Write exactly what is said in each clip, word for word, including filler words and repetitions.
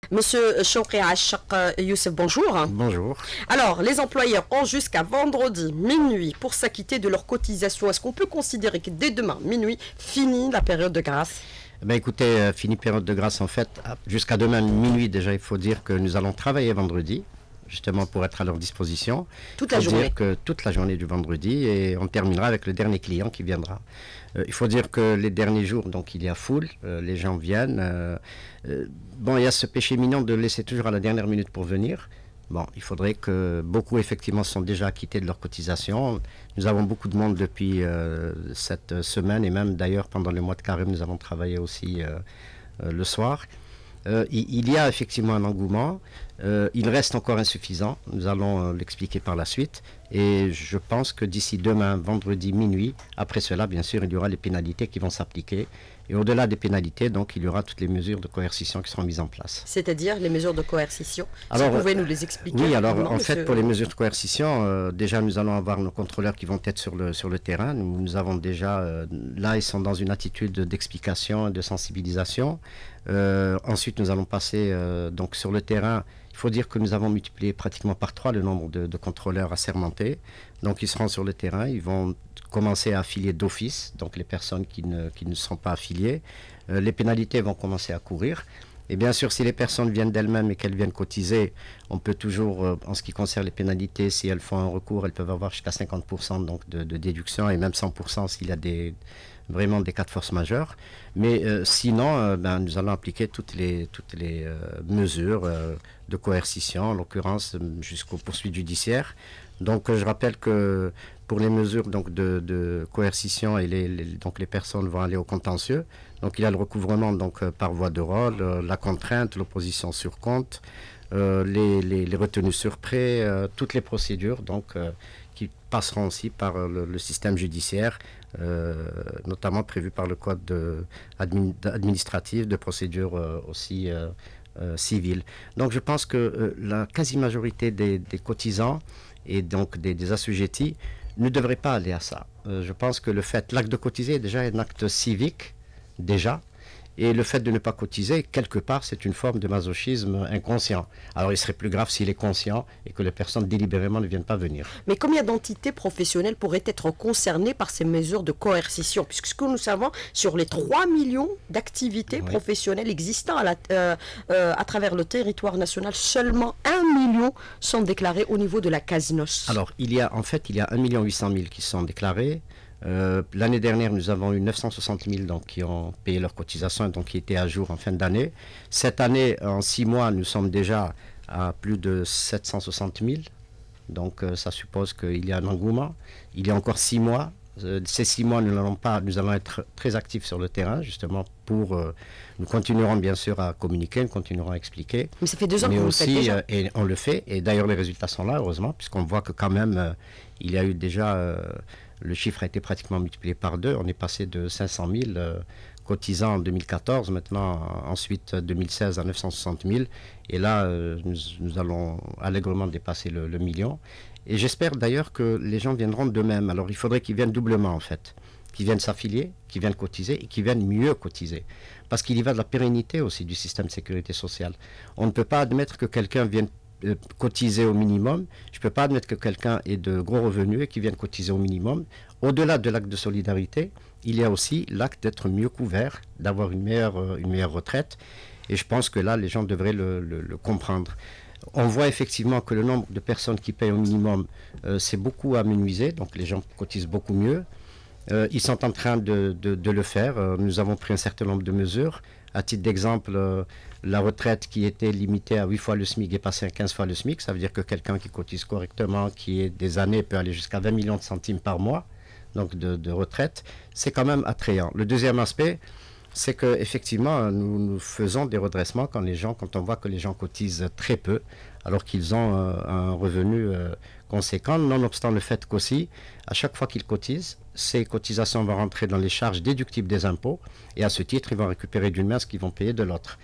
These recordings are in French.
Monsieur Chokri Achak Youssef, bonjour. Bonjour. Alors, les employeurs ont jusqu'à vendredi minuit pour s'acquitter de leur cotisation. Est-ce qu'on peut considérer que dès demain minuit, finit la période de grâce? Ben écoutez, euh, fini période de grâce en fait. Jusqu'à demain minuit déjà, il faut dire que nous allons travailler vendredi, justement pour être à leur disposition. Toute la journée. Dire que toute la journée du vendredi, et on terminera avec le dernier client qui viendra. Euh, il faut dire que les derniers jours, donc il y a foule, euh, les gens viennent. Euh, euh, bon, il y a ce péché mignon de laisser toujours à la dernière minute pour venir. Bon, il faudrait que beaucoup effectivement sont déjà acquittés de leur cotisation. Nous avons beaucoup de monde depuis euh, cette semaine, et même d'ailleurs pendant le mois de carême, nous avons travaillé aussi euh, euh, le soir. Euh, il, il y a effectivement un engouement, euh, il reste encore insuffisant, nous allons euh, l'expliquer par la suite, et je pense que d'ici demain, vendredi minuit, après cela, bien sûr, il y aura les pénalités qui vont s'appliquer, et au-delà des pénalités, donc, il y aura toutes les mesures de coercition qui seront mises en place. C'est-à-dire les mesures de coercition, alors, si vous pouvez nous les expliquer. Oui, alors en monsieur... fait, pour les mesures de coercition, euh, déjà nous allons avoir nos contrôleurs qui vont être sur le, sur le terrain. Nous, nous avons déjà, euh, là, ils sont dans une attitude d'explication et de sensibilisation. Euh, ensuite, nous allons passer euh, donc sur le terrain. Il faut dire que nous avons multiplié pratiquement par trois le nombre de, de contrôleurs assermentés. Donc, ils seront sur le terrain, ils vont commencer à affilier d'office, donc les personnes qui ne, qui ne sont pas affiliées. Euh, les pénalités vont commencer à courir. Et bien sûr, si les personnes viennent d'elles-mêmes et qu'elles viennent cotiser, on peut toujours, euh, en ce qui concerne les pénalités, si elles font un recours, elles peuvent avoir jusqu'à cinquante pour cent donc de, de déduction, et même cent pour cent s'il y a des, vraiment des cas de force majeure. Mais euh, sinon, euh, ben, nous allons appliquer toutes les, toutes les euh, mesures euh, de coercition, en l'occurrence jusqu'aux poursuites judiciaires. Donc euh, je rappelle que pour les mesures donc, de, de coercition, et les, les, donc les personnes vont aller au contentieux. Donc il y a le recouvrement donc, euh, par voie de rôle, euh, la contrainte, l'opposition sur compte, euh, les, les, les retenues sur prêt, euh, toutes les procédures donc, euh, qui passeront aussi par euh, le, le système judiciaire, euh, notamment prévu par le code de, admin, administratif de procédure euh, aussi euh, euh, civile. Donc je pense que euh, la quasi-majorité des, des cotisants et donc des, des assujettis ne devraient pas aller à ça. Euh, je pense que le fait, l'acte de cotiser est déjà un acte civique, déjà, et le fait de ne pas cotiser, quelque part, c'est une forme de masochisme inconscient. Alors il serait plus grave s'il est conscient et que les personnes délibérément ne viennent pas venir. Mais combien d'entités professionnelles pourraient être concernées par ces mesures de coercition? Puisque ce que nous savons, sur les trois millions d'activités oui. professionnelles existant à, la, euh, euh, à travers le territoire national, seulement un million sont déclarés au niveau de la CASNOS. Alors, il y a, en fait, il y a un million huit cent mille qui sont déclarés. Euh, L'année dernière, nous avons eu neuf cent soixante mille donc, qui ont payé leur cotisation, donc qui étaient à jour en fin d'année. Cette année, en six mois, nous sommes déjà à plus de sept cent soixante mille. Donc euh, ça suppose qu'il y a un engouement. Il y a encore six mois. Euh, ces six mois, nous n'allons pas, nous allons être très actifs sur le terrain, justement pour... Euh, nous continuerons bien sûr à communiquer, nous continuerons à expliquer. Mais ça fait deux ans mais que vous aussi, le faites déjà. Euh, et on le fait, et d'ailleurs les résultats sont là, heureusement, puisqu'on voit que quand même, euh, il y a eu déjà... Euh, le chiffre a été pratiquement multiplié par deux. On est passé de cinq cent mille euh, cotisants en deux mille quatorze, maintenant, ensuite deux mille seize à neuf cent soixante mille. Et là, euh, nous, nous allons allègrement dépasser le, le million. Et j'espère d'ailleurs que les gens viendront d'eux-mêmes. Alors il faudrait qu'ils viennent doublement en fait. Qu'ils viennent s'affilier, qu'ils viennent cotiser et qu'ils viennent mieux cotiser. Parce qu'il y va de la pérennité aussi du système de sécurité sociale. On ne peut pas admettre que quelqu'un vienne Euh, cotiser au minimum. Je ne peux pas admettre que quelqu'un ait de gros revenus et qu'il vienne cotiser au minimum. Au-delà de l'acte de solidarité, il y a aussi l'acte d'être mieux couvert, d'avoir une meilleure, euh, une meilleure retraite. Et je pense que là, les gens devraient le, le, le comprendre. On voit effectivement que le nombre de personnes qui payent au minimum, euh, c'est beaucoup amenuisé, donc les gens cotisent beaucoup mieux. Euh, ils sont en train de, de, de le faire. Euh, nous avons pris un certain nombre de mesures. À titre d'exemple, euh, la retraite qui était limitée à huit fois le SMIC est passée à quinze fois le SMIC. Ça veut dire que quelqu'un qui cotise correctement, qui est des années, peut aller jusqu'à vingt millions de centimes par mois donc de, de retraite. C'est quand même attrayant. Le deuxième aspect, c'est qu'effectivement, nous, nous faisons des redressements quand, les gens, quand on voit que les gens cotisent très peu, alors qu'ils ont euh, un revenu euh, conséquent, nonobstant le fait qu'aussi, à chaque fois qu'ils cotisent, ces cotisations vont rentrer dans les charges déductibles des impôts, et à ce titre, ils vont récupérer d'une main ce qu'ils vont payer de l'autre.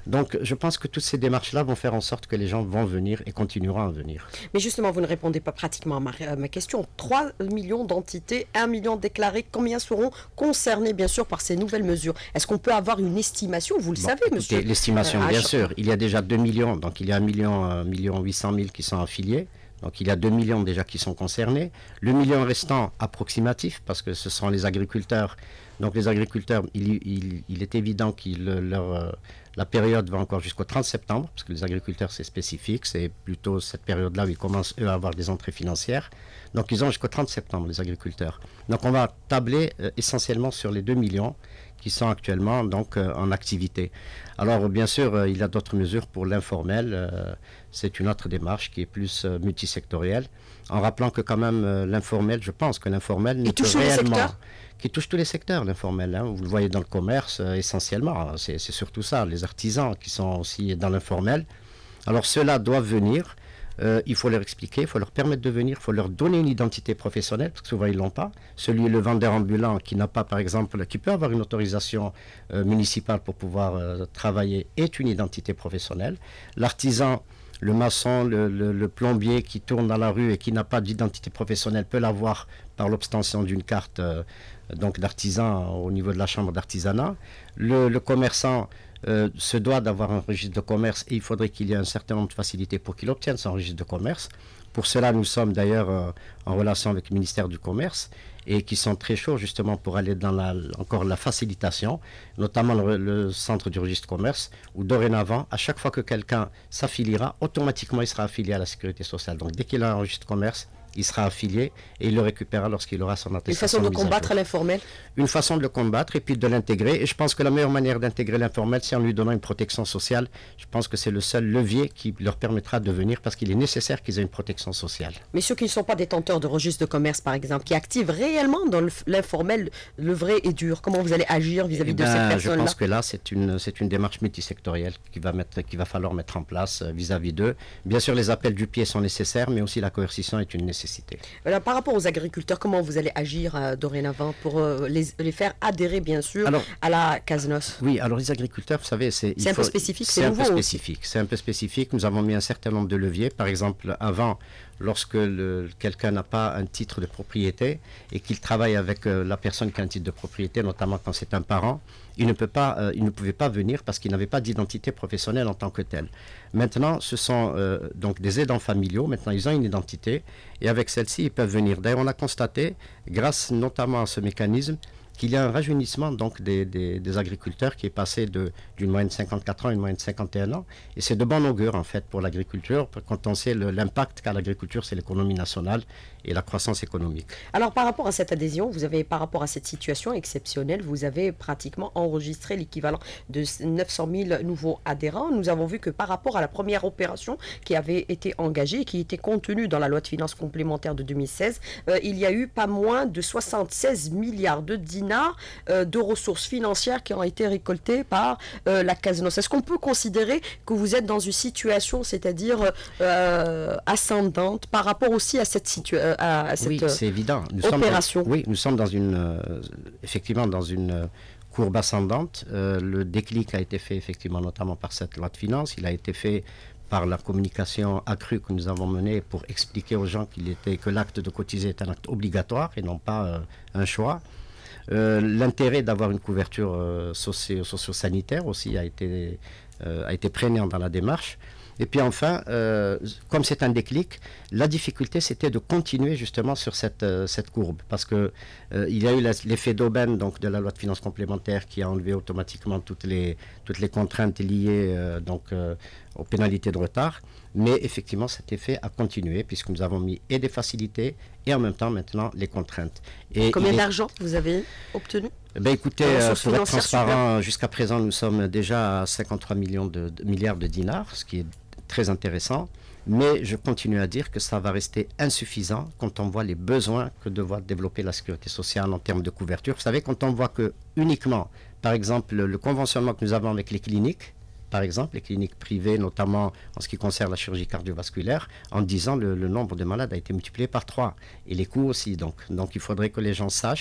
Donc je pense que toutes ces démarches-là vont faire en sorte que les gens vont venir et continueront à venir. Mais justement, vous ne répondez pas pratiquement à ma, à ma question. trois millions d'entités, un million déclarés, combien seront concernés bien sûr par ces nouvelles mesures? Est-ce qu'on peut avoir une estimation? Vous le bon, savez, écoutez, monsieur. L'estimation, euh, bien sûr. Il y a déjà deux millions, donc il y a un million, un million huit cent mille qui sont affiliés. Donc il y a deux millions déjà qui sont concernés. Le million restant approximatif, parce que ce sont les agriculteurs. Donc les agriculteurs, il, il, il est évident que leur, euh, la période va encore jusqu'au trente septembre, parce que les agriculteurs c'est spécifique, c'est plutôt cette période-là où ils commencent eux à avoir des entrées financières. Donc ils ont jusqu'au trente septembre, les agriculteurs. Donc on va tabler euh, essentiellement sur les deux millions qui sont actuellement donc euh, en activité. Alors bien sûr, euh, il y a d'autres mesures pour l'informel. Euh, c'est une autre démarche qui est plus euh, multisectorielle, en rappelant que quand même euh, l'informel, je pense que l'informel qui touche tous les secteurs, qui touche tous les secteurs, l'informel. Hein. Vous le voyez dans le commerce euh, essentiellement. C'est surtout ça, les artisans qui sont aussi dans l'informel. Alors ceux-là doivent venir. Euh, il faut leur expliquer, il faut leur permettre de venir, il faut leur donner une identité professionnelle, parce que souvent ils ne l'ont pas. Celui, le vendeur ambulant qui n'a pas, par exemple, qui peut avoir une autorisation euh, municipale pour pouvoir euh, travailler, est une identité professionnelle. L'artisan, le maçon, le, le, le plombier qui tourne dans la rue et qui n'a pas d'identité professionnelle peut l'avoir par l'obtention d'une carte euh, donc d'artisan au niveau de la chambre d'artisanat. Le, le commerçant Euh, se doit d'avoir un registre de commerce et il faudrait qu'il y ait un certain nombre de facilités pour qu'il obtienne son registre de commerce. Pour cela, nous sommes d'ailleurs euh, en relation avec le ministère du Commerce et qui sont très chauds justement pour aller dans la, encore la facilitation, notamment le, le centre du registre de commerce, où dorénavant, à chaque fois que quelqu'un s'affiliera, automatiquement il sera affilié à la sécurité sociale. Donc dès qu'il a un registre de commerce, il sera affilié et il le récupérera lorsqu'il aura son attestation. Une façon de combattre l'informel? Une façon de le combattre et puis de l'intégrer. Et je pense que la meilleure manière d'intégrer l'informel, c'est en lui donnant une protection sociale. Je pense que c'est le seul levier qui leur permettra de venir parce qu'il est nécessaire qu'ils aient une protection sociale. Mais ceux qui ne sont pas détenteurs de registre de commerce, par exemple, qui activent réellement dans l'informel, le vrai et dur, comment vous allez agir vis-à-vis eh de ben, ces personnes-là? Je pense que là, c'est une, c'est une démarche multisectorielle qu'il va, mettre, qu'il va falloir mettre en place vis-à-vis d'eux. Bien sûr, les appels du pied sont nécessaires, mais aussi la coercition est une nécessité. Voilà, par rapport aux agriculteurs, comment vous allez agir euh, dorénavant pour euh, les, les faire adhérer, bien sûr, alors, à la Casnos? Oui, alors les agriculteurs, vous savez, c'est un peu spécifique, c'est un peu spécifique. C'est un peu spécifique. Nous avons mis un certain nombre de leviers. Par exemple, avant, lorsque quelqu'un n'a pas un titre de propriété et qu'il travaille avec euh, la personne qui a un titre de propriété, notamment quand c'est un parent, il ne, peut pas, euh, il ne pouvait pas venir parce qu'il n'avait pas d'identité professionnelle en tant que tel. Maintenant, ce sont euh, donc des aidants familiaux. Maintenant, ils ont une identité et avec celle-ci, ils peuvent venir. D'ailleurs, on a constaté, grâce notamment à ce mécanisme, qu'il y a un rajeunissement donc des, des, des agriculteurs qui est passé d'une moyenne de cinquante-quatre ans à une moyenne de cinquante et un ans. Et c'est de bon augure en fait pour l'agriculture, quand on sait l'impact qu'a l'agriculture, c'est l'économie nationale et la croissance économique. Alors par rapport à cette adhésion, vous avez, par rapport à cette situation exceptionnelle, vous avez pratiquement enregistré l'équivalent de neuf cent mille nouveaux adhérents. Nous avons vu que par rapport à la première opération qui avait été engagée et qui était contenue dans la loi de finances complémentaire de deux mille seize, euh, il y a eu pas moins de soixante-seize milliards de dinars euh, de ressources financières qui ont été récoltées par euh, la Casnos. Est-ce qu'on peut considérer que vous êtes dans une situation, c'est-à-dire euh, ascendante par rapport aussi à cette situation? À cette, oui, c'est évident. Nous opération. Sommes dans, oui, nous sommes dans une, euh, effectivement dans une euh, courbe ascendante. Euh, le déclic a été fait effectivement notamment par cette loi de finances. Il a été fait par la communication accrue que nous avons menée pour expliquer aux gens qu'il était, que l'acte de cotiser est un acte obligatoire et non pas euh, un choix. Euh, L'intérêt d'avoir une couverture euh, socio socio-sanitaire aussi a été, euh, a été prégnant dans la démarche. Et puis enfin, euh, comme c'est un déclic, la difficulté c'était de continuer justement sur cette, euh, cette courbe parce que euh, il y a eu l'effet d'aubaine donc de la loi de finances complémentaire qui a enlevé automatiquement toutes les, toutes les contraintes liées euh, donc, euh, aux pénalités de retard. Mais effectivement, cet effet a continué puisque nous avons mis et des facilités et en même temps maintenant les contraintes. Et combien d'argent vous avez obtenu? Ben écoutez, euh, pour être transparent, jusqu'à présent, nous sommes déjà à cinquante-trois millions de, de, milliards de dinars, ce qui est très intéressant. Mais je continue à dire que ça va rester insuffisant quand on voit les besoins que doit développer la sécurité sociale en termes de couverture. Vous savez, quand on voit que uniquement, par exemple, le, le conventionnement que nous avons avec les cliniques, par exemple, les cliniques privées, notamment en ce qui concerne la chirurgie cardiovasculaire, en dix ans, le, le nombre de malades a été multiplié par trois. Et les coûts aussi. Donc, donc il faudrait que les gens sachent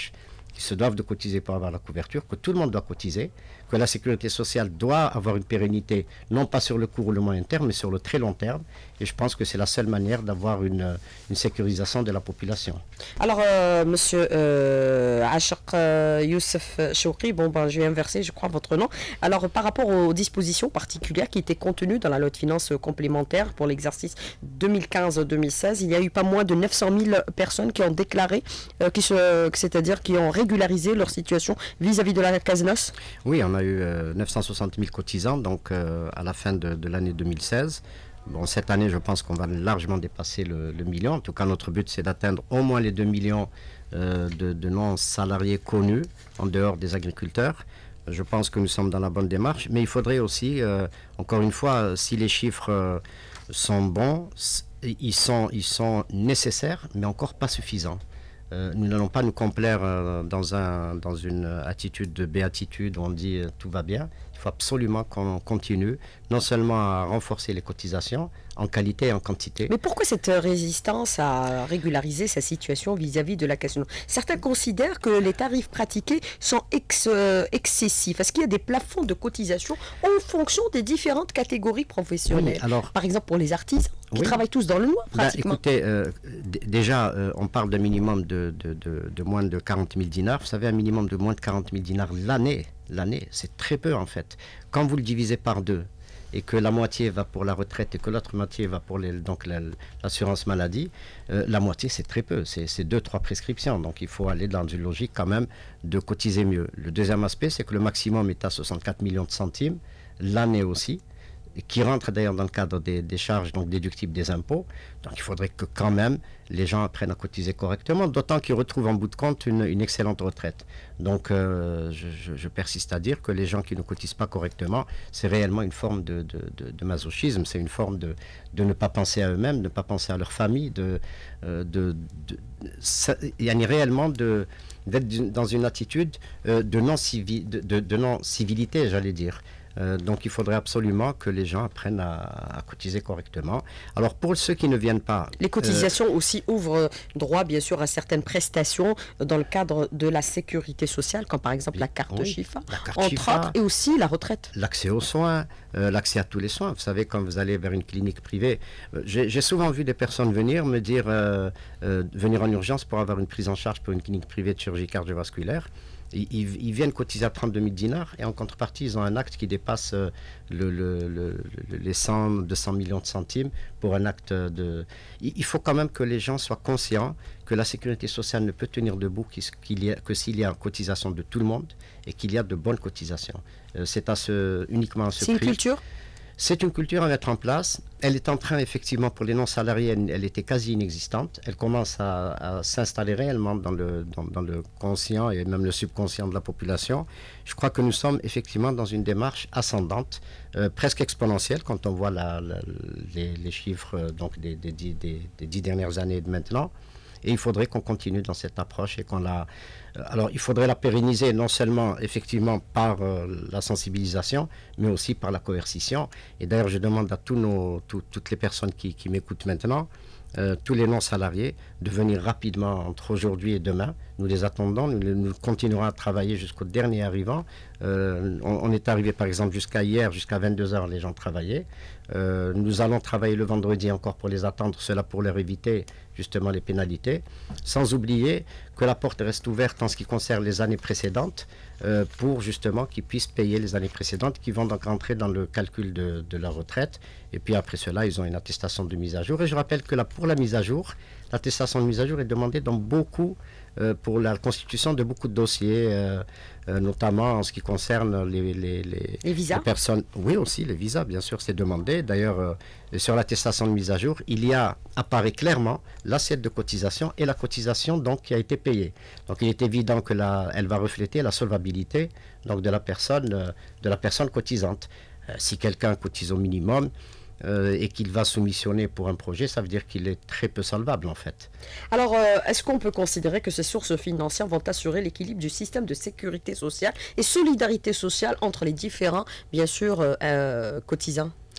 qui se doivent de cotiser pour avoir la couverture, que tout le monde doit cotiser, que la sécurité sociale doit avoir une pérennité, non pas sur le court ou le moyen terme, mais sur le très long terme. Et je pense que c'est la seule manière d'avoir une, une sécurisation de la population. Alors, euh, monsieur euh, Achaq euh, Youssef Chouki, bon, ben, je vais inverser, je crois, votre nom. Alors, par rapport aux dispositions particulières qui étaient contenues dans la loi de finances complémentaire pour l'exercice deux mille quinze deux mille seize, il y a eu pas moins de neuf cent mille personnes qui ont déclaré, euh, qui se, c'est-à-dire qui ont régularisé leur situation vis-à-vis de la CASNOS. Oui, on a eu euh, neuf cent soixante mille cotisants donc, euh, à la fin de, de l'année deux mille seize. Bon, cette année, je pense qu'on va largement dépasser le, le million. En tout cas, notre but, c'est d'atteindre au moins les deux millions euh, de, de non-salariés connus en dehors des agriculteurs. Je pense que nous sommes dans la bonne démarche. Mais il faudrait aussi, euh, encore une fois, si les chiffres euh, sont bons, ils sont, ils sont nécessaires, mais encore pas suffisants. Euh, nous n'allons pas nous complaire euh, dans, un, dans une attitude de béatitude où on dit euh, tout va bien. Il faut absolument qu'on continue, non seulement à renforcer les cotisations, en qualité et en quantité. Mais pourquoi cette résistance à régulariser sa situation vis-à-vis de la CASNOS? Certains considèrent que les tarifs pratiqués sont ex, euh, excessifs. Est-ce qu'il y a des plafonds de cotisation en fonction des différentes catégories professionnelles? Oui, alors, par exemple, pour les artisans, qui oui. travaillent tous dans le noir, pratiquement. Bah, écoutez, euh, déjà, euh, on parle d'un minimum de, de, de, de moins de quarante mille dinars. Vous savez, un minimum de moins de quarante mille dinars l'année, l'année, c'est très peu en fait. Quand vous le divisez par deux, et que la moitié va pour la retraite et que l'autre moitié va pour les, donc l'assurance maladie, euh, la moitié c'est très peu, c'est deux, trois prescriptions. Donc il faut aller dans une logique quand même de cotiser mieux. Le deuxième aspect, c'est que le maximum est à soixante-quatre millions de centimes, l'année aussi, qui rentre d'ailleurs dans le cadre des, des charges donc déductibles des impôts. Donc il faudrait que quand même les gens apprennent à cotiser correctement, d'autant qu'ils retrouvent en bout de compte une, une excellente retraite. Donc euh, je, je, je persiste à dire que les gens qui ne cotisent pas correctement, c'est réellement une forme de, de, de, de masochisme, c'est une forme de, de ne pas penser à eux-mêmes, de ne pas penser à leur famille, de, euh, de, de, ça, il y a réellement de d'être dans une attitude euh, de non-civilité, de, de, de non-civilité, j'allais dire. Euh, donc il faudrait absolument que les gens apprennent à, à cotiser correctement. Alors pour ceux qui ne viennent pas... Les cotisations euh, aussi ouvrent droit bien sûr à certaines prestations dans le cadre de la sécurité sociale, comme par exemple la carte oui, Chifa, la carte entre Chifa, autres, et aussi la retraite. L'accès aux soins, euh, l'accès à tous les soins. Vous savez, quand vous allez vers une clinique privée, euh, j'ai souvent vu des personnes venir me dire, euh, euh, venir en urgence pour avoir une prise en charge pour une clinique privée de chirurgie cardiovasculaire. Ils, ils viennent cotiser à trente-deux mille dinars et en contrepartie, ils ont un acte qui dépasse euh, le, le, le, les cent, deux cents millions de centimes pour un acte de... Il faut quand même que les gens soient conscients que la sécurité sociale ne peut tenir debout qu'il y a, que s'il y a une cotisation de tout le monde et qu'il y a de bonnes cotisations. Euh, C'est à ce, uniquement à ce prix. C'est une culture ? C'est une culture à mettre en place. Elle est en train, effectivement, pour les non-salariés, elle, elle était quasi inexistante. Elle commence à, à s'installer réellement dans le, dans, dans le conscient et même le subconscient de la population. Je crois que nous sommes effectivement dans une démarche ascendante, euh, presque exponentielle, quand on voit la, la, les, les chiffres euh, donc des, des, des, des, des dix dernières années et de maintenant. Et il faudrait qu'on continue dans cette approche et qu'on la... Alors, il faudrait la pérenniser non seulement, effectivement, par euh, la sensibilisation, mais aussi par la coercition. Et d'ailleurs, je demande à tous nos, tout, toutes les personnes qui, qui m'écoutent maintenant, euh, tous les non-salariés, de venir rapidement entre aujourd'hui et demain. Nous les attendons, nous, nous continuerons à travailler jusqu'au dernier arrivant. Euh, on, on est arrivé, par exemple, jusqu'à hier, jusqu'à vingt-deux heures, les gens travaillaient. Euh, nous allons travailler le vendredi encore pour les attendre, cela pour leur éviter justement les pénalités, sans oublier que la porte reste ouverte en ce qui concerne les années précédentes, euh, pour justement qu'ils puissent payer les années précédentes, qui vont donc rentrer dans le calcul de, de leur retraite, et puis après cela, ils ont une attestation de mise à jour, et je rappelle que là, pour la mise à jour, l'attestation de mise à jour est demandée dans beaucoup, euh, pour la constitution de beaucoup de dossiers, euh, euh, notamment en ce qui concerne les, les, les, les visas. Les personnes. Oui, aussi, les visas, bien sûr, c'est demandé. D'ailleurs, euh, sur l'attestation de mise à jour, il y a, apparaît clairement l'assiette de cotisation et la cotisation donc, qui a été payée. Donc, il est évident que la, elle va refléter la solvabilité donc, de, la personne, euh, de la personne cotisante. Euh, si quelqu'un cotise au minimum, Euh, et qu'il va soumissionner pour un projet, ça veut dire qu'il est très peu solvable en fait. Alors, euh, est-ce qu'on peut considérer que ces sources financières vont assurer l'équilibre du système de sécurité sociale et solidarité sociale entre les différents, bien sûr, euh, euh, cotisants ?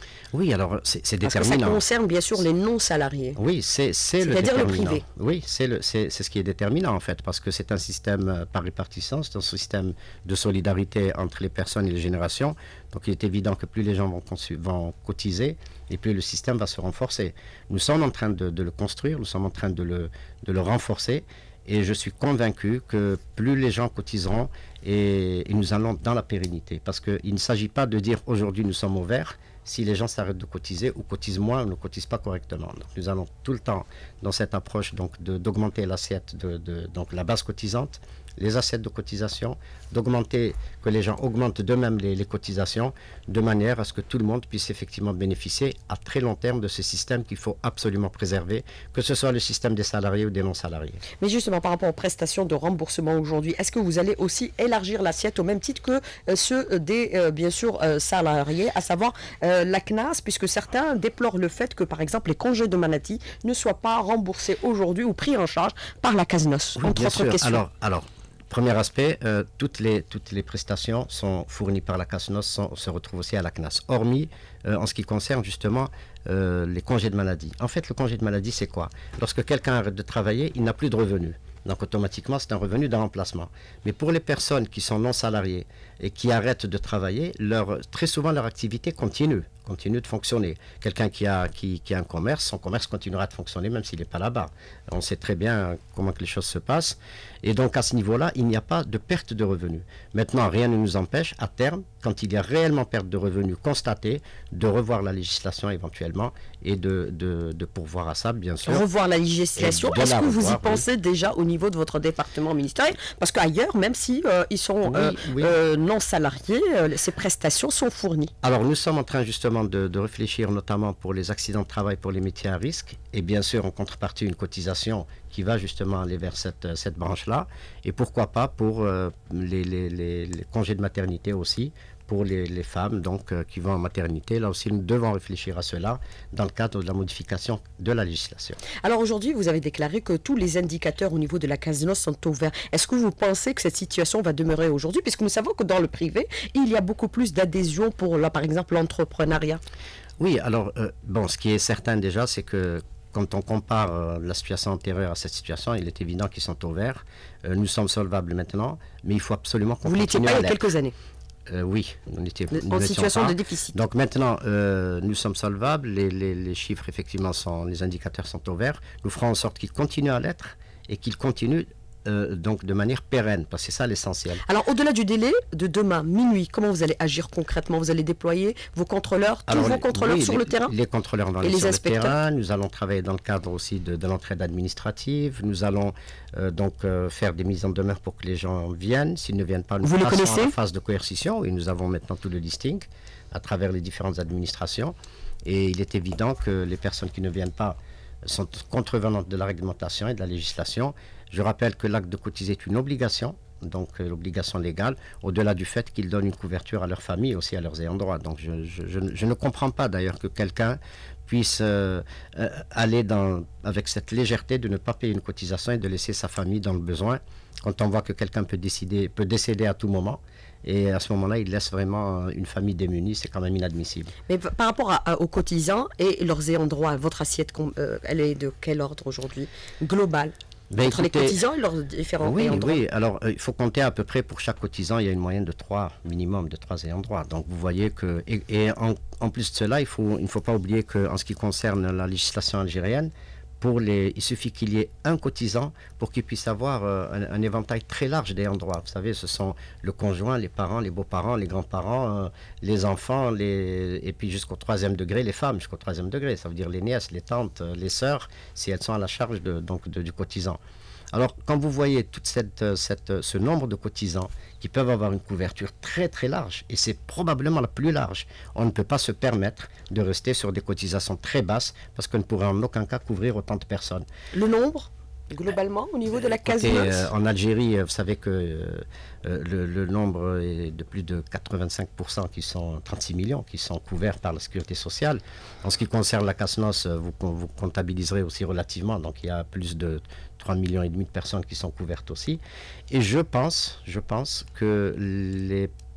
Oui, alors c'est déterminant. Parce que ça concerne bien sûr les non-salariés. Oui, c'est le C'est-à-dire le privé. Oui, c'est ce qui est déterminant en fait, parce que c'est un système par répartition, c'est un système de solidarité entre les personnes et les générations. Donc il est évident que plus les gens vont, vont cotiser, et plus le système va se renforcer. Nous sommes en train de, de le construire, nous sommes en train de le, de le renforcer. Et je suis convaincu que plus les gens cotiseront, et, et nous allons dans la pérennité. Parce qu'il ne s'agit pas de dire aujourd'hui nous sommes au vert, si les gens s'arrêtent de cotiser ou cotisent moins ou ne cotisent pas correctement. Donc nous allons tout le temps dans cette approche d'augmenter l'assiette, de, de, donc la base cotisante, les assiettes de cotisation, d'augmenter, que les gens augmentent d'eux-mêmes les, les cotisations, de manière à ce que tout le monde puisse effectivement bénéficier à très long terme de ce système qu'il faut absolument préserver, que ce soit le système des salariés ou des non-salariés. Mais justement, par rapport aux prestations de remboursement aujourd'hui, est-ce que vous allez aussi élargir l'assiette au même titre que euh, ceux des, euh, bien sûr, euh, salariés, à savoir euh, la C N A S, puisque certains déplorent le fait que, par exemple, les congés de maladie ne soient pas remboursés aujourd'hui ou pris en charge par la C A S N O S, oui, entre autres sûr. questions. Alors, alors premier aspect, euh, toutes, les, toutes les prestations sont fournies par la C A S N O S, sont, se retrouvent aussi à la C N A S, hormis euh, en ce qui concerne justement euh, les congés de maladie. En fait, le congé de maladie, c'est quoi? Lorsque quelqu'un arrête de travailler, il n'a plus de revenus. Donc automatiquement, c'est un revenu de remplacement. Mais pour les personnes qui sont non salariées et qui arrêtent de travailler, leur, très souvent leur activité continue, continue de fonctionner. Quelqu'un qui a, qui, qui a un commerce, son commerce continuera de fonctionner même s'il n'est pas là-bas. On sait très bien comment que les choses se passent. Et donc à ce niveau-là, il n'y a pas de perte de revenus. Maintenant, rien ne nous empêche, à terme, quand il y a réellement perte de revenus constatée, de revoir la législation éventuellement et de, de, de pourvoir à ça, bien sûr. Revoir la législation. Est-ce que vous y pensez oui. déjà au niveau de votre département ministériel? Parce qu'ailleurs, même si euh, ils sont oui, euh, oui. Euh, non salariés, euh, ces prestations sont fournies. Alors nous sommes en train justement de, de réfléchir notamment pour les accidents de travail pour les métiers à risque et bien sûr en contrepartie une cotisation qui va justement aller vers cette, cette branche-là et pourquoi pas pour euh, les, les, les, les congés de maternité aussi, pour les, les femmes donc, euh, qui vont en maternité. Là aussi, nous devons réfléchir à cela dans le cadre de la modification de la législation. Alors aujourd'hui, vous avez déclaré que tous les indicateurs au niveau de la C A S N O S sont au vert. Est-ce que vous pensez que cette situation va demeurer aujourd'hui? Puisque nous savons que dans le privé, il y a beaucoup plus d'adhésion pour, là, par exemple, l'entrepreneuriat. Oui, alors, euh, bon, ce qui est certain déjà, c'est que quand on compare euh, la situation antérieure à cette situation, il est évident qu'ils sont au vert. Euh, nous sommes solvables maintenant, mais il faut absolument qu'on continue à l'être. Vous l'étiez pas il y a quelques années. Euh, oui, on était en situation de déficit. Donc maintenant, euh, nous sommes solvables, les, les, les chiffres, effectivement, sont, les indicateurs sont au vert. Nous ferons en sorte qu'ils continuent à l'être et qu'ils continuent euh, donc de manière pérenne, parce que c'est ça l'essentiel. Alors, au-delà du délai de demain, minuit, comment vous allez agir concrètement? Vous allez déployer vos contrôleurs, tous Alors, vos contrôleurs oui, sur les, le terrain? Les contrôleurs vont aller sur le terrain. Nous allons travailler dans le cadre aussi de, de l'entraide administrative. Nous allons euh, donc euh, faire des mises en demeure pour que les gens viennent. S'ils ne viennent pas, nous passons à la phase de coercition. Et nous avons maintenant tout le listing à travers les différentes administrations. Et il est évident que les personnes qui ne viennent pas sont contrevenantes de la réglementation et de la législation. Je rappelle que l'acte de cotiser est une obligation, donc euh, l'obligation légale, au-delà du fait qu'ils donnent une couverture à leur famille et aussi à leurs ayants droit. Donc je, je, je, je ne comprends pas d'ailleurs que quelqu'un puisse euh, euh, aller dans, avec cette légèreté de ne pas payer une cotisation et de laisser sa famille dans le besoin, quand on voit que quelqu'un peut décider, peut décéder à tout moment. Et à ce moment-là, il laisse vraiment une famille démunie, c'est quand même inadmissible. Mais par rapport à, à, aux cotisants et leurs ayants droit, votre assiette, euh, elle est de quel ordre aujourd'hui? Global? Ben entre écoutez, les cotisants et leurs différents oui, ayants droit. Oui, alors euh, il faut compter à peu près pour chaque cotisant, il y a une moyenne de trois, minimum de trois ayants droit. Donc vous voyez que, et, et en, en plus de cela, il, faut, il ne faut pas oublier qu'en ce qui concerne la législation algérienne, pour les, il suffit qu'il y ait un cotisant pour qu'il puisse avoir euh, un, un éventail très large d'ayants droit. Vous savez, ce sont le conjoint, les parents, les beaux-parents, les grands-parents, euh, les enfants, les, et puis jusqu'au troisième degré, les femmes jusqu'au troisième degré. Ça veut dire les nièces, les tantes, les sœurs, si elles sont à la charge de, donc, de, du cotisant. Alors, quand vous voyez tout cette, cette, ce nombre de cotisants qui peuvent avoir une couverture très très large, et c'est probablement la plus large, on ne peut pas se permettre de rester sur des cotisations très basses parce qu'on ne pourrait en aucun cas couvrir autant de personnes. Le nombre globalement au niveau de la C A S N O S? euh, En Algérie, vous savez que euh, le, le nombre est de plus de quatre-vingt-cinq pour cent qui sont trente-six millions qui sont couverts par la sécurité sociale. En ce qui concerne la C A S N O S, vous, vous comptabiliserez aussi relativement, donc il y a plus de trois millions et demi de personnes qui sont couvertes aussi. Et je pense, je pense que les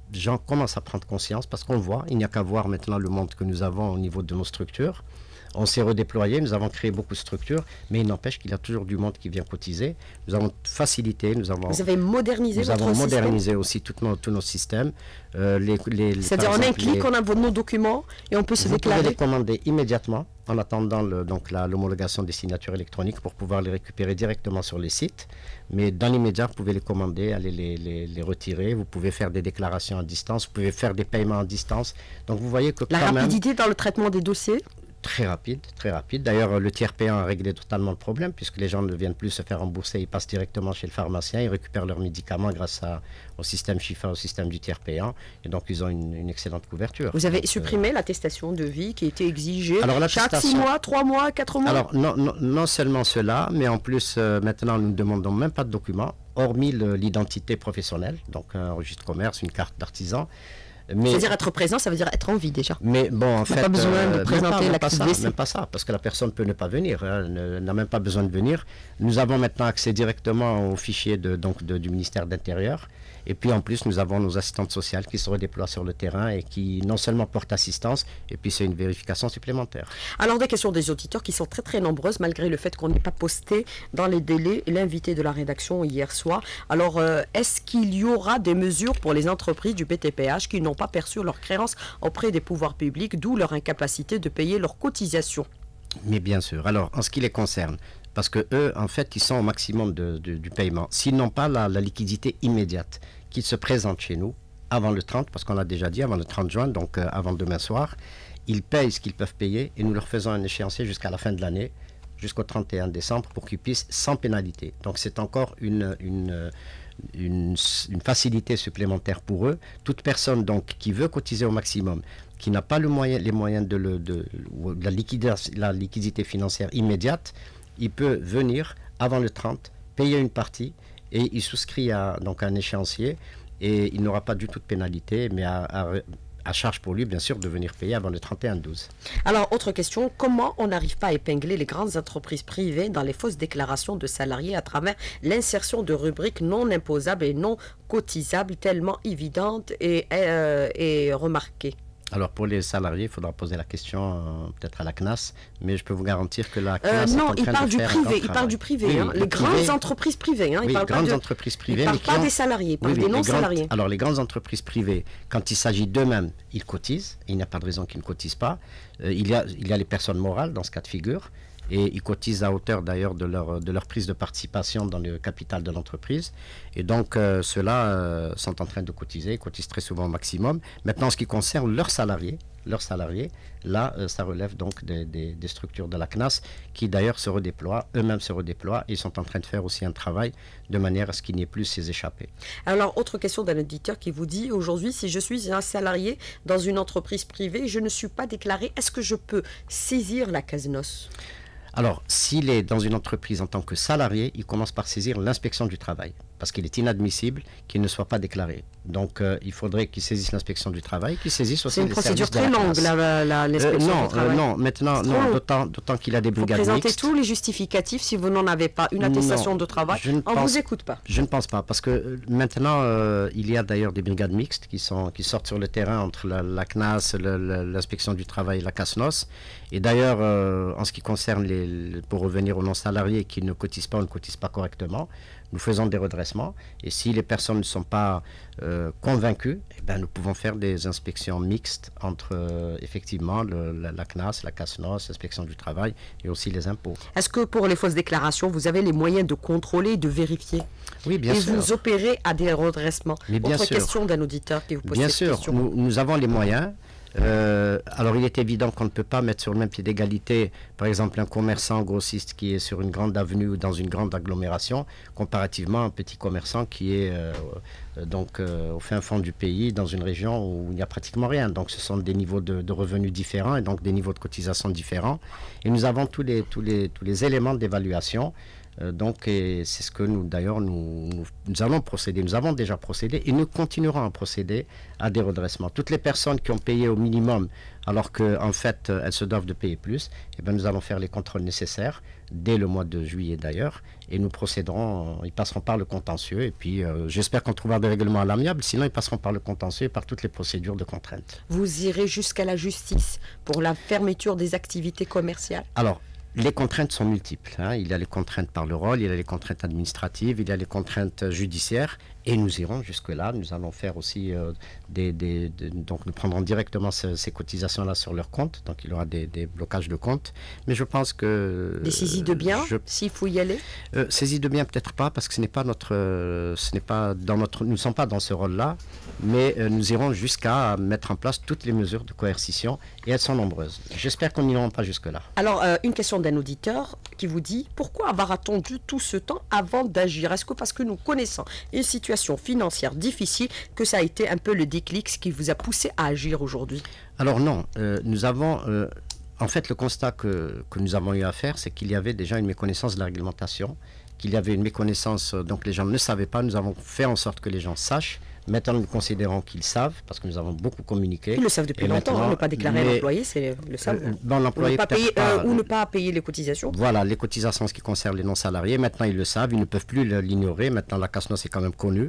gens commencent à prendre conscience parce qu'on voit, il n'y a qu'à voir maintenant le monde que nous avons au niveau de nos structures. On s'est redéployé, nous avons créé beaucoup de structures, mais il n'empêche qu'il y a toujours du monde qui vient cotiser. Nous avons facilité, nous avons... Vous avez modernisé nous votre avons système. modernisé aussi tous nos, tous nos systèmes. Euh, les, les, C'est-à-dire en un clic, les... on a nos documents et on peut se Vous déclarer. Vous pouvez les commander immédiatement en attendant le, donc l'homologation des signatures électroniques pour pouvoir les récupérer directement sur les sites. Mais dans l'immédiat, vous pouvez les commander, aller les, les, les retirer. Vous pouvez faire des déclarations à distance, vous pouvez faire des paiements à distance. Donc vous voyez que La quand rapidité même, dans le traitement des dossiers. Très rapide, très rapide. D'ailleurs, le tiers payant a réglé totalement le problème puisque les gens ne viennent plus se faire rembourser, ils passent directement chez le pharmacien, ils récupèrent leurs médicaments grâce à, au système Chifa, au système du tiers payant, et donc ils ont une, une excellente couverture. Vous avez donc, supprimé euh... l'attestation de vie qui était exigée alors, chaque six mois, trois mois, quatre mois. Alors, non, non, non seulement cela, mais en plus, euh, maintenant, nous ne demandons même pas de documents, hormis l'identité professionnelle, donc un registre commerce, une carte d'artisan. C'est-à-dire être présent, ça veut dire être en vie déjà. Mais bon, en fait, pas besoin euh, de présenter l'acte de décès. Même pas ça, parce que la personne peut ne pas venir, hein, n'a même pas besoin de venir. Nous avons maintenant accès directement au fichier de, donc, de, du ministère de l'Intérieur. Et puis en plus, nous avons nos assistantes sociales qui se redéploient sur le terrain et qui non seulement portent assistance, et puis c'est une vérification supplémentaire. Alors des questions des auditeurs qui sont très très nombreuses, malgré le fait qu'on n'ait pas posté dans les délais l'invité de la rédaction hier soir. Alors euh, est-ce qu'il y aura des mesures pour les entreprises du P T P H qui n'ont pas perçu leurs créances auprès des pouvoirs publics, d'où leur incapacité de payer leurs cotisations? Mais bien sûr. Alors, en ce qui les concerne, parce que eux, en fait, ils sont au maximum de, de, du paiement. S'ils n'ont pas la, la liquidité immédiate, qu'ils se présentent chez nous avant le trente, parce qu'on l'a déjà dit, avant le trente juin, donc euh, avant demain soir, ils payent ce qu'ils peuvent payer et nous leur faisons un échéancier jusqu'à la fin de l'année, jusqu'au trente et un décembre, pour qu'ils puissent sans pénalité. Donc c'est encore une, une, une, une facilité supplémentaire pour eux. Toute personne donc qui veut cotiser au maximum, qui n'a pas le moyen, les moyens de, le, de, de la, liquidation, la liquidité financière immédiate, il peut venir avant le trente, payer une partie et il souscrit à donc, un échéancier et il n'aura pas du tout de pénalité, mais à, à, à charge pour lui, bien sûr, de venir payer avant le trente et un douze. Alors, autre question, comment on n'arrive pas à épingler les grandes entreprises privées dans les fausses déclarations de salariés à travers l'insertion de rubriques non imposables et non cotisables tellement évidentes et, euh, et remarquées? Alors pour les salariés, il faudra poser la question euh, peut-être à la C N A S, mais je peux vous garantir que la C N A S euh, est non, en train il parle de du faire privé, un il parle du privé, oui, hein, oui, les privé, grandes entreprises privées, hein, oui, il parle grandes pas, de, entreprises privées, il parle mais pas ont... des salariés, il parle oui, des oui, non-salariés. Grandes... Alors les grandes entreprises privées, quand il s'agit d'eux-mêmes, ils cotisent, il n'y a pas de raison qu'ils ne cotisent pas. Euh, il, y a, il y a les personnes morales dans ce cas de figure, et ils cotisent à hauteur d'ailleurs de leur, de leur prise de participation dans le capital de l'entreprise. Et donc euh, ceux-là euh, sont en train de cotiser, ils cotisent très souvent au maximum. Maintenant, en ce qui concerne leurs salariés, leurs salariés, là, euh, ça relève donc des, des, des structures de la C N A S qui d'ailleurs se redéploient, eux-mêmes se redéploient et ils sont en train de faire aussi un travail de manière à ce qu'il n'y ait plus ces échappées. Alors, autre question d'un auditeur qui vous dit, aujourd'hui, si je suis un salarié dans une entreprise privée, je ne suis pas déclaré, est-ce que je peux saisir la C A S N O S? Alors, s'il est dans une entreprise en tant que salarié, il commence par saisir l'inspection du travail, parce qu'il est inadmissible qu'il ne soit pas déclaré. Donc, euh, il faudrait qu'il saisisse l'inspection du travail, qu'il saisisse aussi les services de la C'est une procédure très longue, l'inspection euh, du travail. Euh, non, maintenant, non, d'autant qu'il a des brigades mixtes. Vous présentez tous les justificatifs si vous n'en avez pas, une attestation non, de travail, je ne on ne pense, vous écoute pas. Je ne pense pas, parce que euh, maintenant, euh, il y a d'ailleurs des brigades mixtes qui, sont, qui sortent sur le terrain entre la, la C N A S, l'inspection du travail et la C A S N O S. Et d'ailleurs, euh, en ce qui concerne, les, pour revenir aux non-salariés qui ne cotisent pas ou ne cotisent pas correctement, nous faisons des redressements. Et si les personnes ne sont pas euh, convaincues, eh ben, nous pouvons faire des inspections mixtes entre euh, effectivement le, la, la C N A S, la C A S N O S, l'inspection du travail et aussi les impôts. Est-ce que pour les fausses déclarations, vous avez les moyens de contrôler et de vérifier? Oui, bien et sûr. Et vous opérez à des redressements? Mais bien Autre sûr. question d'un auditeur qui vous pose bien cette sûr, question. Nous, nous avons les moyens. Euh, alors il est évident qu'on ne peut pas mettre sur le même pied d'égalité, par exemple, un commerçant grossiste qui est sur une grande avenue ou dans une grande agglomération, comparativement à un petit commerçant qui est euh, donc euh, au fin fond du pays, dans une région où il n'y a pratiquement rien. Donc ce sont des niveaux de, de revenus différents et donc des niveaux de cotisation différents. Et nous avons tous les, tous les, tous les éléments d'évaluation Euh, donc c'est ce que nous, d'ailleurs, nous, nous, nous allons procéder. Nous avons déjà procédé et nous continuerons à procéder à des redressements. Toutes les personnes qui ont payé au minimum, alors qu'en en fait, elles se doivent de payer plus, eh bien, nous allons faire les contrôles nécessaires dès le mois de juillet d'ailleurs, et nous procéderons, ils passeront par le contentieux, et puis euh, j'espère qu'on trouvera des règlements à l'amiable, sinon ils passeront par le contentieux et par toutes les procédures de contrainte. Vous irez jusqu'à la justice pour la fermeture des activités commerciales? Alors, les contraintes sont multiples. Hein. Il y a les contraintes par le rôle, il y a les contraintes administratives, il y a les contraintes judiciaires, et nous irons jusque-là. Nous allons faire aussi euh, des, des, des... Donc nous prendrons directement ce, ces cotisations-là sur leur compte, donc il y aura des, des blocages de compte. Mais je pense que... Des saisies de biens, je... s'il faut y aller euh, Saisies de biens, peut-être pas, parce que ce n'est pas notre... Euh, ce n'est pas dans notre... Nous ne sommes pas dans ce rôle-là, mais euh, nous irons jusqu'à mettre en place toutes les mesures de coercition, et elles sont nombreuses. J'espère qu'on n'ira pas jusque-là. Alors, euh, une question d'un auditeur qui vous dit « Pourquoi avoir attendu tout ce temps avant d'agir ?» Est-ce que parce que nous connaissons une situation financière difficile que ça a été un peu le déclic, ce qui vous a poussé à agir aujourd'hui? Alors non, euh, nous avons... Euh, en fait, le constat que, que nous avons eu à faire, c'est qu'il y avait déjà une méconnaissance de la réglementation, qu'il y avait une méconnaissance, donc les gens ne savaient pas, nous avons fait en sorte que les gens sachent. Maintenant, nous considérons qu'ils savent, parce que nous avons beaucoup communiqué. Ils le savent depuis longtemps, hein, ne pas déclarer à l'employé, c'est le savent. Euh, bon, l'employé pas payer, euh, ou ne pas payer les cotisations. Voilà, les cotisations, ce qui concerne les non-salariés, maintenant ils le savent, ils ne peuvent plus l'ignorer. Maintenant, la CASNOS est quand même connue.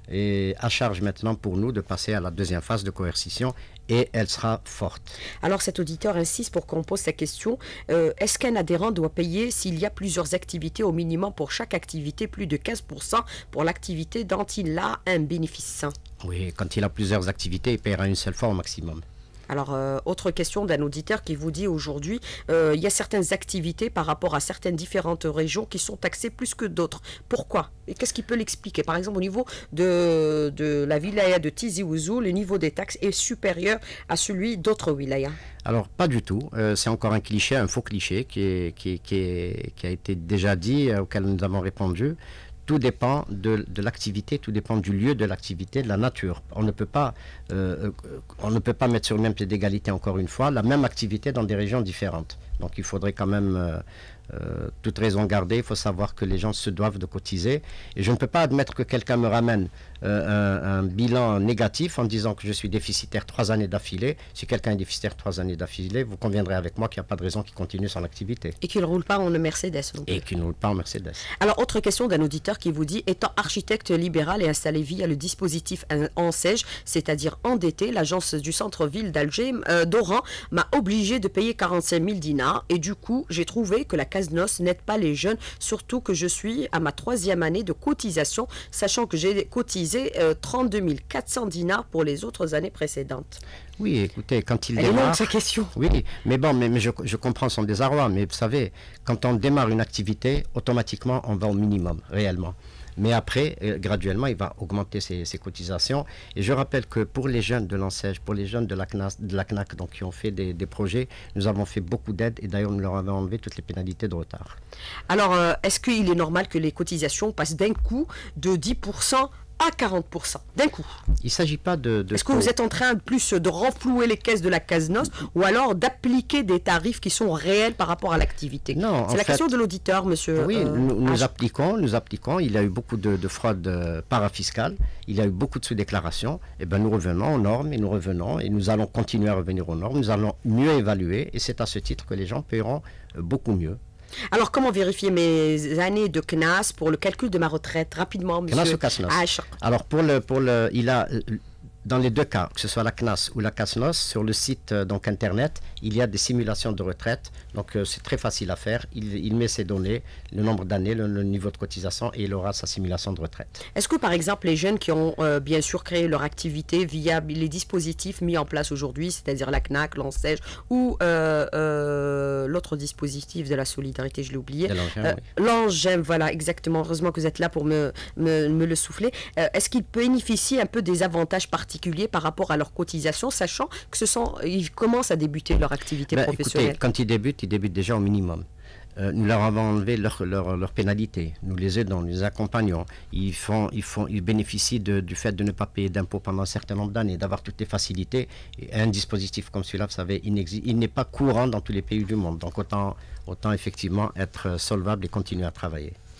Et à charge maintenant pour nous de passer à la deuxième phase de coercition, et elle sera forte. Alors cet auditeur insiste pour qu'on pose sa question, euh, est-ce qu'un adhérent doit payer s'il y a plusieurs activités au minimum pour chaque activité, plus de quinze pour cent pour l'activité dont il a un bénéfice? Oui, quand il a plusieurs activités, il paiera une seule fois au maximum. Alors, euh, autre question d'un auditeur qui vous dit aujourd'hui, euh, il y a certaines activités par rapport à certaines différentes régions qui sont taxées plus que d'autres. Pourquoi? Et qu'est-ce qui peut l'expliquer? Par exemple, au niveau de, de la wilaya de Tizi Ouzou, le niveau des taxes est supérieur à celui d'autres wilayas. Alors, pas du tout. Euh, c'est encore un cliché, un faux cliché qui, est, qui, est, qui, est, qui a été déjà dit, euh, auquel nous avons répondu. Tout dépend de, de l'activité, tout dépend du lieu de l'activité, de la nature. On ne peut pas, euh, on ne peut pas mettre sur le même pied d'égalité, encore une fois, la même activité dans des régions différentes. Donc il faudrait quand même euh, euh, toute raison garder. Il faut savoir que les gens se doivent de cotiser. Et je ne peux pas admettre que quelqu'un me ramène euh, un, un bilan négatif en disant que je suis déficitaire trois années d'affilée. Si quelqu'un est déficitaire trois années d'affilée, vous conviendrez avec moi qu'il n'y a pas de raison qu'il continue son activité. Et qu'il ne roule pas en Mercedes. Donc. Et qu'il ne roule pas en Mercedes. Alors, autre question d'un auditeur qui vous dit, étant architecte libéral et installé via le dispositif ANSEJ, c'est-à-dire endetté, l'agence du centre-ville d'Alger, euh, d'Oran, m'a obligé de payer quarante-cinq mille dinars. Et du coup, j'ai trouvé que la CASNOS n'aide pas les jeunes, surtout que je suis à ma troisième année de cotisation, sachant que j'ai cotisé euh, trente-deux mille quatre cents dinars pour les autres années précédentes. Oui, écoutez, quand il Elle démarre... est longue, sa question. Oui, mais bon, mais, mais je, je comprends son désarroi, mais vous savez, quand on démarre une activité, automatiquement, on va au minimum, réellement. Mais après, euh, graduellement, il va augmenter ses, ses cotisations. Et je rappelle que pour les jeunes de l'ANSEJ, pour les jeunes de la C N A S, de la C N A C, donc, qui ont fait des, des projets, nous avons fait beaucoup d'aides et d'ailleurs, nous leur avons enlevé toutes les pénalités de retard. Alors, euh, est-ce qu'il est normal que les cotisations passent d'un coup de dix pour cent à quarante pour cent d'un coup? Il ne s'agit pas de... de Est-ce que vous êtes en train plus de renflouer les caisses de la CASNOS ou alors d'appliquer des tarifs qui sont réels par rapport à l'activité? Non, c'est la fait, question de l'auditeur, monsieur. Oui, euh, nous, nous appliquons, nous appliquons. Il y a eu beaucoup de, de fraude euh, parafiscale. Il y a eu beaucoup de sous-déclarations. Et ben nous revenons aux normes et nous revenons et nous allons continuer à revenir aux normes. Nous allons mieux évaluer et c'est à ce titre que les gens paieront euh, beaucoup mieux. Alors, comment vérifier mes années de C N A S pour le calcul de ma retraite? Rapidement, monsieur. C N A S ou CASNOS? Alors, pour le, pour le, il a, dans les deux cas, que ce soit la C N A S ou la CASNOS, sur le site euh, donc Internet, il y a des simulations de retraite. Donc, euh, c'est très facile à faire. Il, il met ses données, le nombre d'années, le, le niveau de cotisation et il aura sa simulation de retraite. Est-ce que, par exemple, les jeunes qui ont euh, bien sûr créé leur activité via les dispositifs mis en place aujourd'hui, c'est-à-dire la C N A C, l'ANSEJ ou euh, euh, l'autre dispositif de la solidarité, je l'ai oublié. L'Angem, euh, oui. Voilà, exactement. Heureusement que vous êtes là pour me, me, me le souffler. Euh, Est-ce qu'ils bénéficient un peu des avantages particuliers par rapport à leur cotisation, sachant que ce sont, ils commencent à débuter leur activité ben, professionnelle? Écoutez, quand ils débutent, ils débutent déjà au minimum. Euh, nous leur avons enlevé leur, leur, leur pénalité. Nous les aidons, nous les accompagnons. Ils, font, ils, font, ils bénéficient de, du fait de ne pas payer d'impôts pendant un certain nombre d'années, d'avoir toutes les facilités. Et un dispositif comme celui-là, vous savez, il n'est pas courant dans tous les pays du monde. Donc autant, autant effectivement être solvable et continuer à travailler.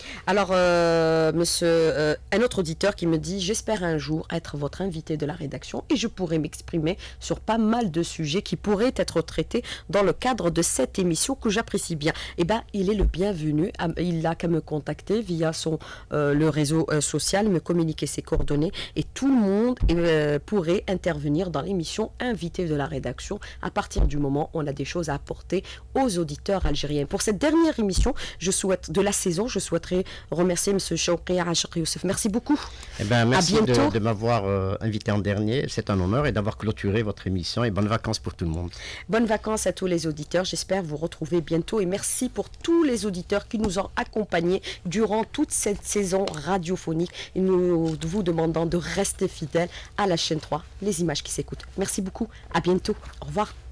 Alors, euh, monsieur, euh, un autre auditeur qui me dit « J'espère un jour être votre invité de la rédaction et je pourrai m'exprimer sur pas mal de sujets qui pourraient être traités dans le cadre de cette émission que j'apprécie bien. » Eh bien, il est le bienvenu. Il n'a qu'à me contacter via son, euh, le réseau euh, social, me communiquer ses coordonnées et tout le monde euh, pourrait intervenir dans l'émission invité de la rédaction à partir du moment où on a des choses à apporter aux auditeurs algériens. Pour cette dernière émission je souhaite, de la saison, je souhaiterais remercier M. Chouki Achak Youssef. Merci beaucoup. Eh ben, merci de, de m'avoir euh, invité en dernier. C'est un honneur et d'avoir clôturé votre émission. Et bonnes vacances pour tout le monde. Bonnes vacances à tous les auditeurs. J'espère vous retrouver bientôt. Et merci pour tous les auditeurs qui nous ont accompagnés durant toute cette saison radiophonique. Et nous vous demandons de rester fidèles à la chaîne trois, les images qui s'écoutent. Merci beaucoup. À bientôt. Au revoir.